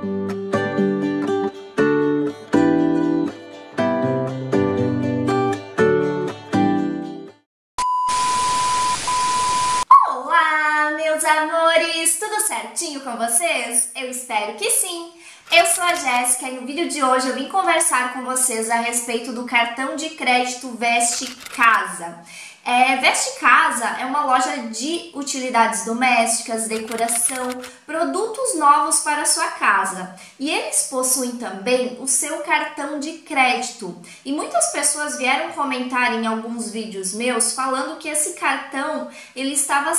Olá, meus amores! Tudo certinho com vocês? Eu espero que sim! Eu sou a Jéssica e no vídeo de hoje eu vim conversar com vocês a respeito do cartão de crédito Veste Casa. Veste Casa é uma loja de utilidades domésticas, decoração, produtos novos para a sua casa. E eles possuem também o seu cartão de crédito. E muitas pessoas vieram comentar em alguns vídeos meus falando que esse cartão ele estava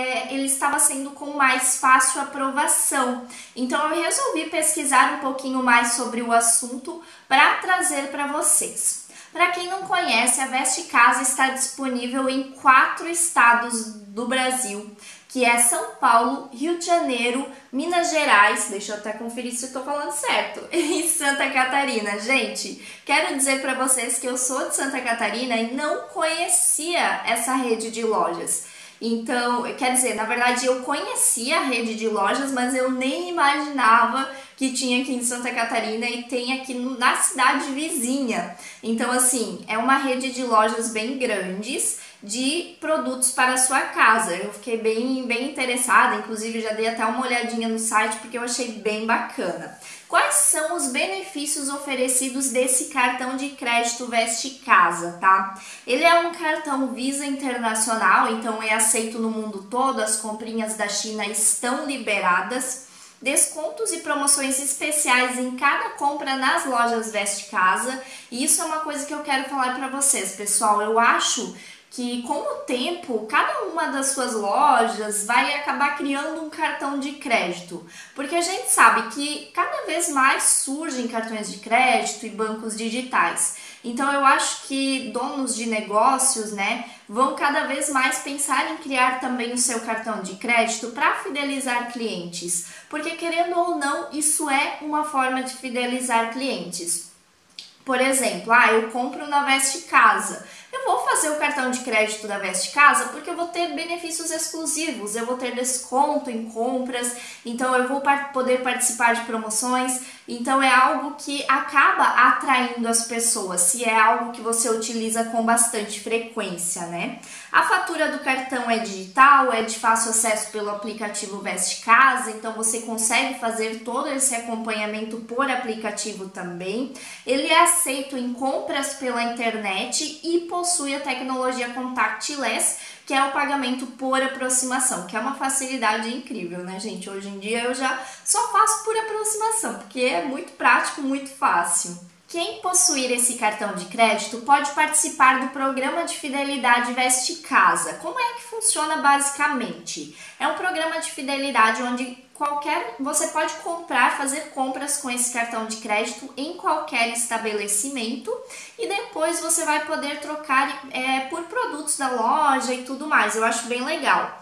sendo com mais fácil aprovação. Então eu resolvi pesquisar um pouquinho mais sobre o assunto para trazer para vocês. Para quem não conhece, a Veste Casa está disponível em 4 estados do Brasil, que é São Paulo, Rio de Janeiro, Minas Gerais, deixa eu até conferir se eu estou falando certo, e Santa Catarina. Gente, quero dizer para vocês que eu sou de Santa Catarina e não conhecia essa rede de lojas. Então, quer dizer, na verdade eu conhecia a rede de lojas, mas eu nem imaginava que tinha aqui em Santa Catarina e tem aqui na cidade vizinha. Então, assim, é uma rede de lojas bem grandes de produtos para a sua casa. Eu fiquei bem interessada, inclusive já dei até uma olhadinha no site porque eu achei bem bacana. Quais são os benefícios oferecidos desse cartão de crédito Veste Casa, tá? Ele é um cartão Visa Internacional, então é aceito no mundo todo, as comprinhas da China estão liberadas. Descontos e promoções especiais em cada compra nas lojas Veste Casa. E isso é uma coisa que eu quero falar para vocês, pessoal. Eu acho que com o tempo, cada uma das suas lojas vai acabar criando um cartão de crédito, porque a gente sabe que cada vez mais surgem cartões de crédito e bancos digitais. Então eu acho que donos de negócios, né, vão cada vez mais pensar em criar também o seu cartão de crédito para fidelizar clientes, porque querendo ou não, isso é uma forma de fidelizar clientes. Por exemplo, eu compro na Veste Casa. Eu vou fazer o cartão de crédito da Veste Casa porque eu vou ter benefícios exclusivos, eu vou ter desconto em compras, então eu vou poder participar de promoções. Então é algo que acaba atraindo as pessoas, se é algo que você utiliza com bastante frequência, né? A fatura do cartão é digital, é de fácil acesso pelo aplicativo Veste Casa, então você consegue fazer todo esse acompanhamento por aplicativo também. Ele é aceito em compras pela internet e possui a tecnologia contactless, que é o pagamento por aproximação, que é uma facilidade incrível, né, gente? Hoje em dia eu já só faço por aproximação, porque é muito prático, muito fácil. Quem possuir esse cartão de crédito pode participar do programa de fidelidade Veste Casa. Como é que funciona basicamente? É um programa de fidelidade onde você pode fazer compras com esse cartão de crédito em qualquer estabelecimento e depois você vai poder trocar por produtos da loja e tudo mais. Eu acho bem legal.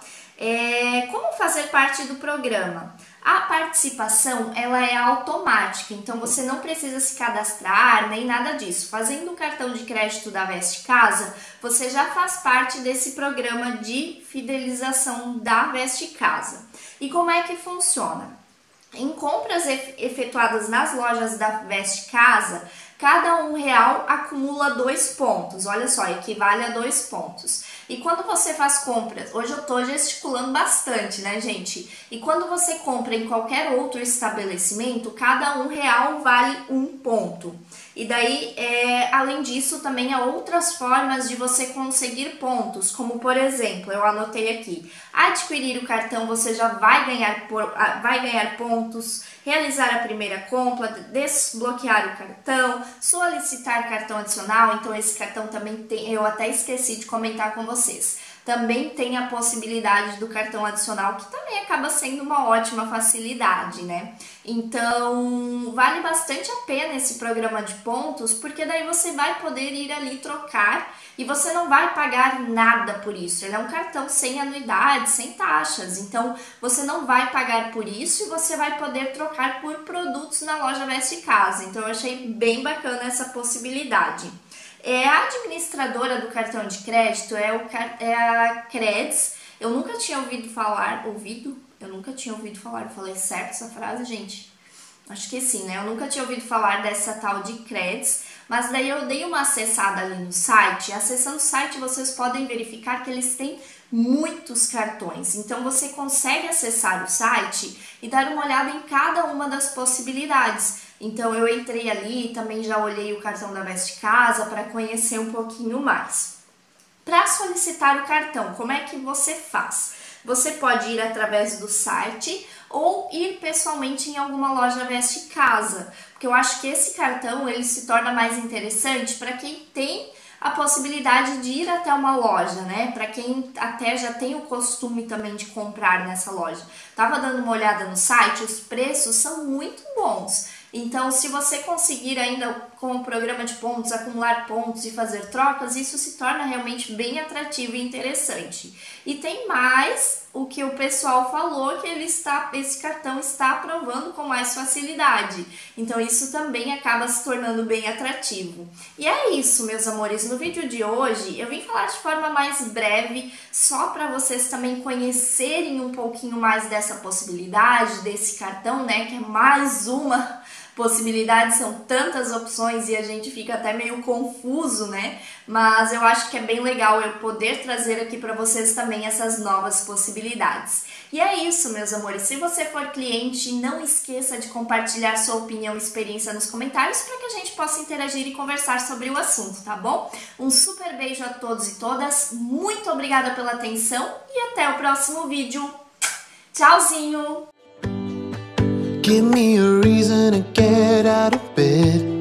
Como fazer parte do programa? A participação ela é automática, então você não precisa se cadastrar nem nada disso. Fazendo o cartão de crédito da Veste Casa, você já faz parte desse programa de fidelização da Veste Casa. E como é que funciona? Em compras efetuadas nas lojas da Veste Casa, cada R$1 acumula 2 pontos. Olha só, equivale a 2 pontos. E quando você faz compras, hoje eu tô gesticulando bastante, né, gente? E quando você compra em qualquer outro estabelecimento, cada R$1 vale 1 ponto. E daí, além disso, também há outras formas de você conseguir pontos, como por exemplo, eu anotei aqui, adquirir o cartão você já vai ganhar pontos, realizar a primeira compra, desbloquear o cartão, solicitar cartão adicional, então esse cartão também tem, eu até esqueci de comentar com vocês. Também tem a possibilidade do cartão adicional, que também acaba sendo uma ótima facilidade, né? Então, vale bastante a pena esse programa de pontos, porque daí você vai poder ir ali trocar e você não vai pagar nada por isso. Ele é um cartão sem anuidade, sem taxas, então você não vai pagar por isso e você vai poder trocar por produtos na loja Veste Casa. Então, eu achei bem bacana essa possibilidade. A administradora do cartão de crédito é a Creds. Eu nunca tinha ouvido falar, eu falei certo essa frase, gente? Acho que sim, né? Eu nunca tinha ouvido falar dessa tal de Credits, mas daí eu dei uma acessada ali no site. Acessando o site, vocês podem verificar que eles têm muitos cartões. Então você consegue acessar o site e dar uma olhada em cada uma das possibilidades. Então eu entrei ali e também já olhei o cartão da Veste Casa para conhecer um pouquinho mais. Para solicitar o cartão, como é que você faz? Você pode ir através do site ou ir pessoalmente em alguma loja Veste Casa, porque eu acho que esse cartão ele se torna mais interessante para quem tem a possibilidade de ir até uma loja, né? Para quem até já tem o costume também de comprar nessa loja. Tava dando uma olhada no site, os preços são muito bons. Então, se você conseguir ainda com o programa de pontos, acumular pontos e fazer trocas, isso se torna realmente bem atrativo e interessante. E tem mais o que o pessoal falou, que esse cartão está aprovando com mais facilidade. Então, isso também acaba se tornando bem atrativo. E é isso, meus amores. No vídeo de hoje, eu vim falar de forma mais breve, só para vocês também conhecerem um pouquinho mais dessa possibilidade, desse cartão, né, que é mais uma possibilidades, são tantas opções e a gente fica até meio confuso, né? Mas eu acho que é bem legal eu poder trazer aqui para vocês também essas novas possibilidades. E é isso, meus amores. Se você for cliente, não esqueça de compartilhar sua opinião e experiência nos comentários para que a gente possa interagir e conversar sobre o assunto, tá bom? Um super beijo a todos e todas, muito obrigada pela atenção e até o próximo vídeo. Tchauzinho! Give me a reason to get out of bed.